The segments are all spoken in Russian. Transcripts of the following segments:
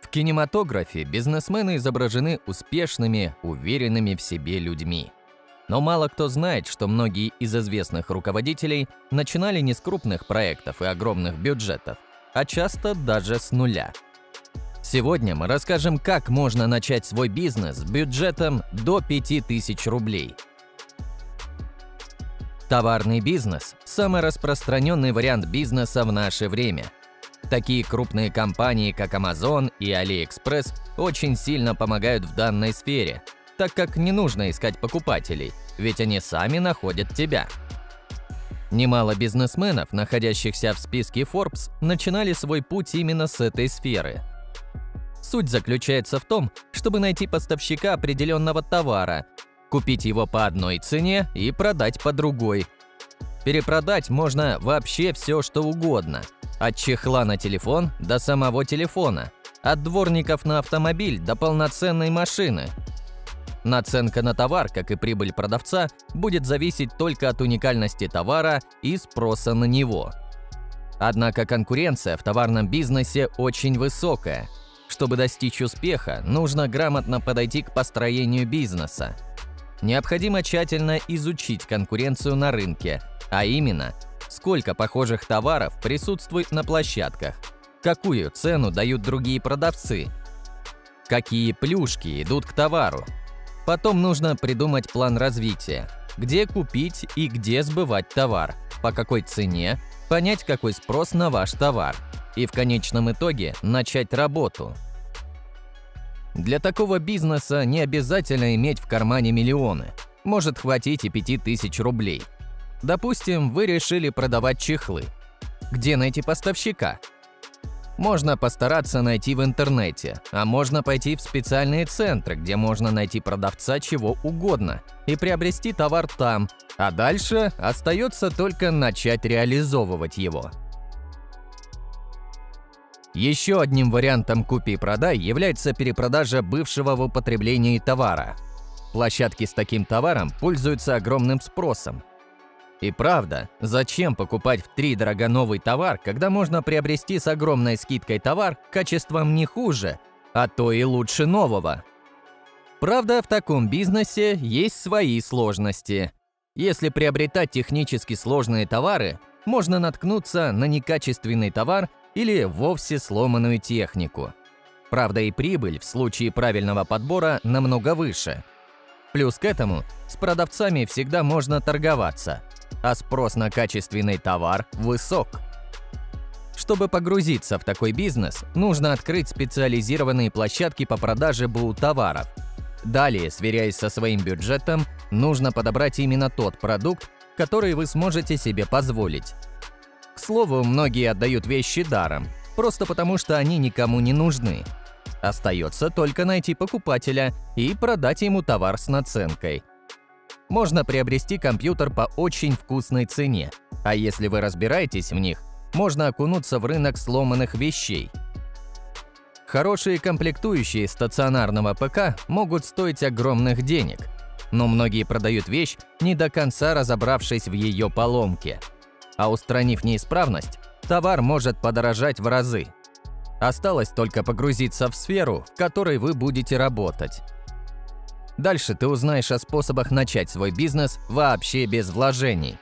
В кинематографе бизнесмены изображены успешными, уверенными в себе людьми. Но мало кто знает, что многие из известных руководителей начинали не с крупных проектов и огромных бюджетов, а часто даже с нуля. Сегодня мы расскажем, как можно начать свой бизнес с бюджетом до 5000 рублей. Товарный бизнес – самый распространенный вариант бизнеса в наше время. Такие крупные компании, как Amazon и AliExpress, очень сильно помогают в данной сфере, так как не нужно искать покупателей, ведь они сами находят тебя. Немало бизнесменов, находящихся в списке Forbes, начинали свой путь именно с этой сферы. Суть заключается в том, чтобы найти поставщика определенного товара, купить его по одной цене и продать по другой. Перепродать можно вообще все, что угодно. От чехла на телефон до самого телефона. От дворников на автомобиль до полноценной машины. Наценка на товар, как и прибыль продавца, будет зависеть только от уникальности товара и спроса на него. Однако конкуренция в товарном бизнесе очень высокая. Чтобы достичь успеха, нужно грамотно подойти к построению бизнеса. Необходимо тщательно изучить конкуренцию на рынке, а именно, сколько похожих товаров присутствует на площадках, какую цену дают другие продавцы, какие плюшки идут к товару. Потом нужно придумать план развития, где купить и где сбывать товар, по какой цене, понять, какой спрос на ваш товар, и в конечном итоге начать работу. Для такого бизнеса не обязательно иметь в кармане миллионы, может хватить и 5000 рублей. Допустим, вы решили продавать чехлы. Где найти поставщика? Можно постараться найти в интернете, а можно пойти в специальные центры, где можно найти продавца чего угодно и приобрести товар там, а дальше остается только начать реализовывать его. Еще одним вариантом купи-продай является перепродажа бывшего в употреблении товара. Площадки с таким товаром пользуются огромным спросом. И правда, зачем покупать втридорога новый товар, когда можно приобрести с огромной скидкой товар качеством не хуже, а то и лучше нового? Правда, в таком бизнесе есть свои сложности. Если приобретать технически сложные товары, можно наткнуться на некачественный товар или вовсе сломанную технику. Правда, и прибыль в случае правильного подбора намного выше. Плюс к этому с продавцами всегда можно торговаться, а спрос на качественный товар высок. Чтобы погрузиться в такой бизнес, нужно открыть специализированные площадки по продаже БУ-товаров. Далее, сверяясь со своим бюджетом, нужно подобрать именно тот продукт, который вы сможете себе позволить. К слову, многие отдают вещи даром, просто потому что они никому не нужны. Остается только найти покупателя и продать ему товар с наценкой. Можно приобрести компьютер по очень вкусной цене, а если вы разбираетесь в них, можно окунуться в рынок сломанных вещей. Хорошие комплектующие стационарного ПК могут стоить огромных денег, но многие продают вещь, не до конца разобравшись в ее поломке. А устранив неисправность, товар может подорожать в разы. Осталось только погрузиться в сферу, в которой вы будете работать. Дальше ты узнаешь о способах начать свой бизнес вообще без вложений.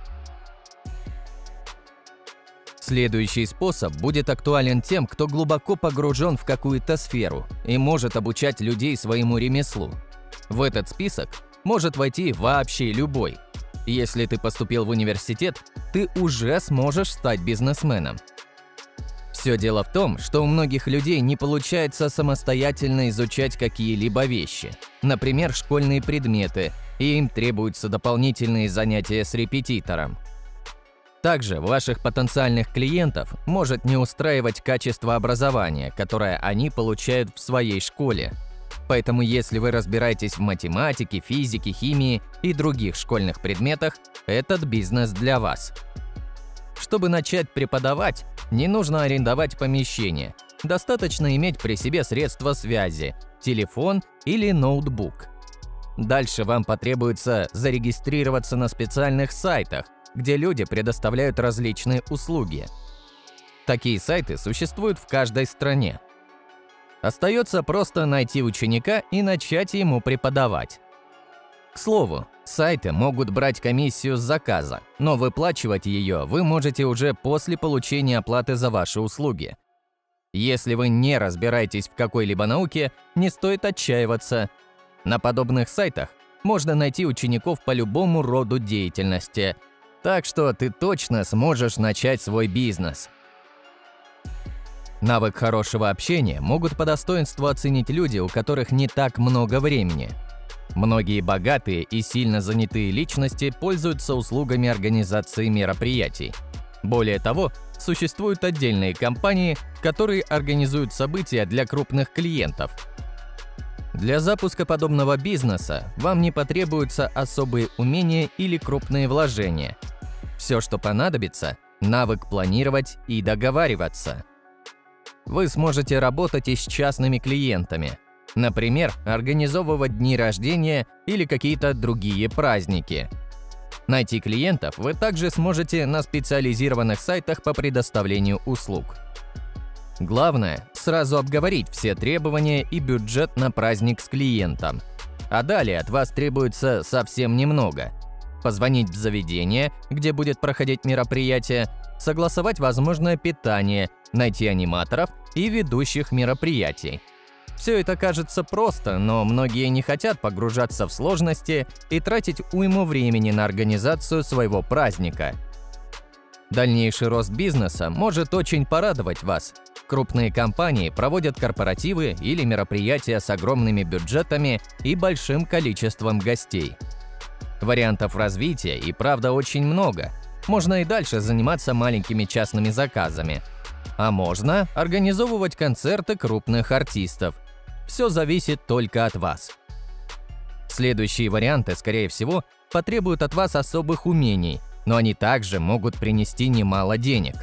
Следующий способ будет актуален тем, кто глубоко погружен в какую-то сферу и может обучать людей своему ремеслу. В этот список может войти вообще любой. Если ты поступил в университет, ты уже сможешь стать бизнесменом. Все дело в том, что у многих людей не получается самостоятельно изучать какие-либо вещи, например, школьные предметы, и им требуются дополнительные занятия с репетитором. Также ваших потенциальных клиентов может не устраивать качество образования, которое они получают в своей школе. Поэтому если вы разбираетесь в математике, физике, химии и других школьных предметах, этот бизнес для вас. Чтобы начать преподавать, не нужно арендовать помещение. Достаточно иметь при себе средства связи, телефон или ноутбук. Дальше вам потребуется зарегистрироваться на специальных сайтах, где люди предоставляют различные услуги. Такие сайты существуют в каждой стране. Остается просто найти ученика и начать ему преподавать. К слову, сайты могут брать комиссию с заказа, но выплачивать ее вы можете уже после получения оплаты за ваши услуги. Если вы не разбираетесь в какой-либо науке, не стоит отчаиваться. На подобных сайтах можно найти учеников по любому роду деятельности, так что ты точно сможешь начать свой бизнес. Навык хорошего общения могут по достоинству оценить люди, у которых не так много времени. Многие богатые и сильно занятые личности пользуются услугами организации мероприятий. Более того, существуют отдельные компании, которые организуют события для крупных клиентов. Для запуска подобного бизнеса вам не потребуются особые умения или крупные вложения. Все, что понадобится – навык планировать и договариваться. Вы сможете работать и с частными клиентами. Например, организовывать дни рождения или какие-то другие праздники. Найти клиентов вы также сможете на специализированных сайтах по предоставлению услуг. Главное – сразу обговорить все требования и бюджет на праздник с клиентом. А далее от вас требуется совсем немного. Позвонить в заведение, где будет проходить мероприятие, согласовать возможное питание, найти аниматоров и ведущих мероприятий. Все это кажется просто, но многие не хотят погружаться в сложности и тратить уйму времени на организацию своего праздника. Дальнейший рост бизнеса может очень порадовать вас. Крупные компании проводят корпоративы или мероприятия с огромными бюджетами и большим количеством гостей. Вариантов развития и правда очень много. Можно и дальше заниматься маленькими частными заказами. А можно организовывать концерты крупных артистов. Все зависит только от вас. Следующие варианты, скорее всего, потребуют от вас особых умений, но они также могут принести немало денег.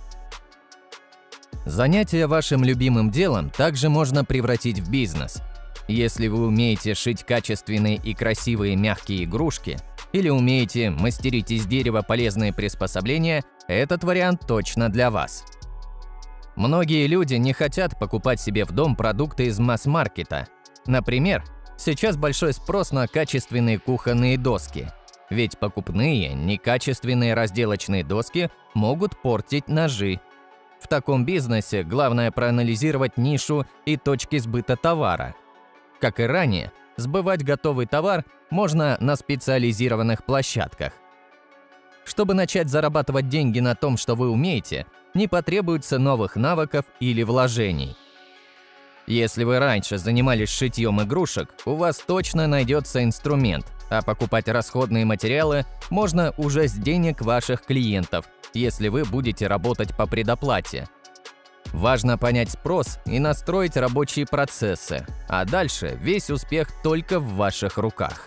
Занятие вашим любимым делом также можно превратить в бизнес. Если вы умеете шить качественные и красивые мягкие игрушки или умеете мастерить из дерева полезные приспособления, этот вариант точно для вас. Многие люди не хотят покупать себе в дом продукты из масс-маркета. Например, сейчас большой спрос на качественные кухонные доски. Ведь покупные, некачественные разделочные доски могут портить ножи. В таком бизнесе главное проанализировать нишу и точки сбыта товара. Как и ранее, сбывать готовый товар можно на специализированных площадках. Чтобы начать зарабатывать деньги на том, что вы умеете, не потребуется новых навыков или вложений. Если вы раньше занимались шитьем игрушек, у вас точно найдется инструмент, а покупать расходные материалы можно уже с денег ваших клиентов, если вы будете работать по предоплате. Важно понять спрос и настроить рабочие процессы, а дальше весь успех только в ваших руках.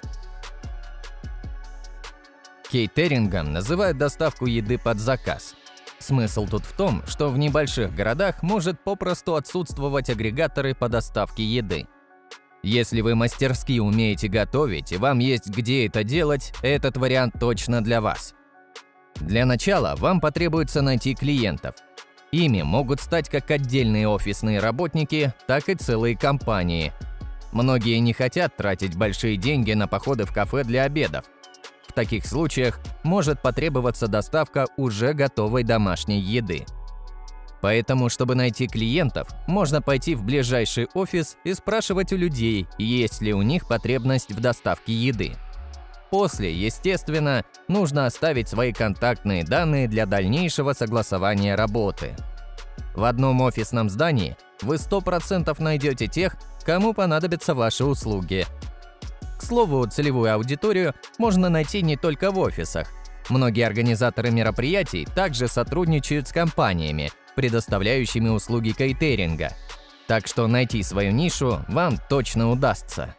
Кейтерингом называют доставку еды под заказ. Смысл тут в том, что в небольших городах может попросту отсутствовать агрегаторы по доставке еды. Если вы мастерски умеете готовить и вам есть где это делать, этот вариант точно для вас. Для начала вам потребуется найти клиентов. Ими могут стать как отдельные офисные работники, так и целые компании. Многие не хотят тратить большие деньги на походы в кафе для обедов. В таких случаях может потребоваться доставка уже готовой домашней еды. Поэтому, чтобы найти клиентов, можно пойти в ближайший офис и спрашивать у людей, есть ли у них потребность в доставке еды. После, естественно, нужно оставить свои контактные данные для дальнейшего согласования работы. В одном офисном здании вы 100% найдете тех, кому понадобятся ваши услуги. К слову, целевую аудиторию можно найти не только в офисах. Многие организаторы мероприятий также сотрудничают с компаниями, предоставляющими услуги кейтеринга. Так что найти свою нишу вам точно удастся.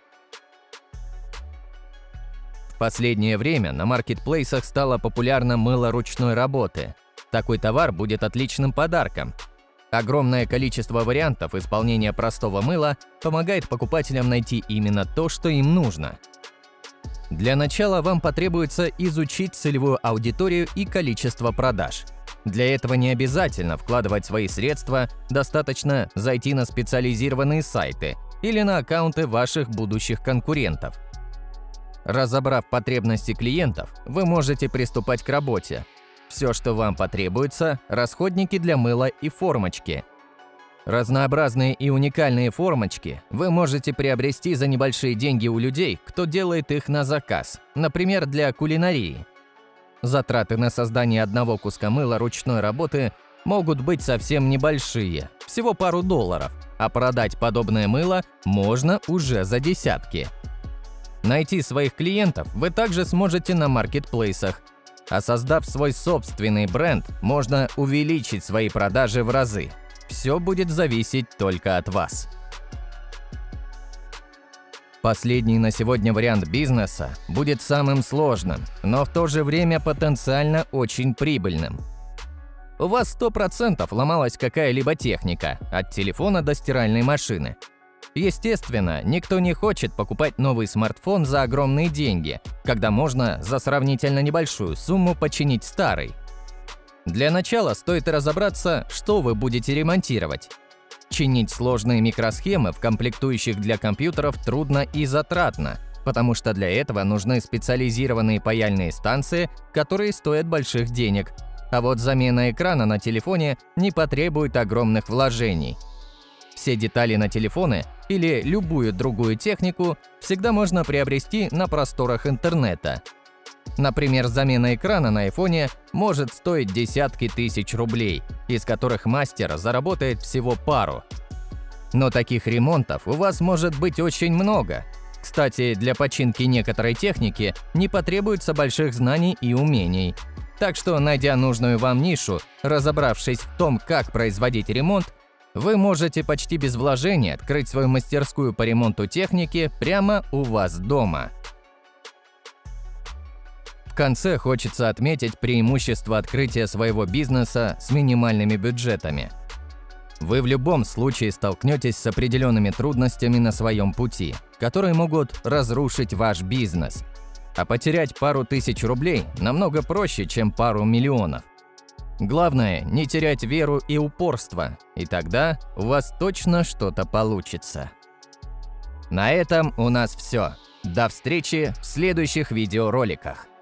В последнее время на маркетплейсах стало популярно мыло ручной работы. Такой товар будет отличным подарком. Огромное количество вариантов исполнения простого мыла помогает покупателям найти именно то, что им нужно. Для начала вам потребуется изучить целевую аудиторию и количество продаж. Для этого не обязательно вкладывать свои средства, достаточно зайти на специализированные сайты или на аккаунты ваших будущих конкурентов. Разобрав потребности клиентов, вы можете приступать к работе. Все, что вам потребуется – расходники для мыла и формочки. Разнообразные и уникальные формочки вы можете приобрести за небольшие деньги у людей, кто делает их на заказ, например, для кулинарии. Затраты на создание одного куска мыла ручной работы могут быть совсем небольшие, всего пару долларов, а продать подобное мыло можно уже за десятки. Найти своих клиентов вы также сможете на маркетплейсах, а создав свой собственный бренд, можно увеличить свои продажи в разы. Все будет зависеть только от вас. Последний на сегодня вариант бизнеса будет самым сложным, но в то же время потенциально очень прибыльным. У вас 100% ломалась какая-либо техника, от телефона до стиральной машины. Естественно, никто не хочет покупать новый смартфон за огромные деньги, когда можно за сравнительно небольшую сумму починить старый. Для начала стоит разобраться, что вы будете ремонтировать. Чинить сложные микросхемы в комплектующих для компьютеров трудно и затратно, потому что для этого нужны специализированные паяльные станции, которые стоят больших денег. А вот замена экрана на телефоне не потребует огромных вложений. Все детали на телефоны или любую другую технику всегда можно приобрести на просторах интернета. Например, замена экрана на айфоне может стоить десятки тысяч рублей, из которых мастер заработает всего пару. Но таких ремонтов у вас может быть очень много. Кстати, для починки некоторой техники не потребуется больших знаний и умений. Так что, найдя нужную вам нишу, разобравшись в том, как производить ремонт, вы можете почти без вложений открыть свою мастерскую по ремонту техники прямо у вас дома. В конце хочется отметить преимущество открытия своего бизнеса с минимальными бюджетами. Вы в любом случае столкнетесь с определенными трудностями на своем пути, которые могут разрушить ваш бизнес. А потерять пару тысяч рублей намного проще, чем пару миллионов. Главное – не терять веру и упорство, и тогда у вас точно что-то получится. На этом у нас все. До встречи в следующих видеороликах.